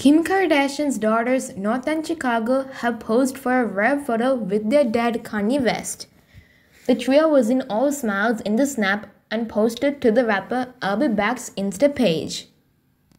Kim Kardashian's daughters, North and Chicago, have posed for a rare photo with their dad Kanye West. The trio was in all smiles in the snap and posted to the rapper Albe Insta page.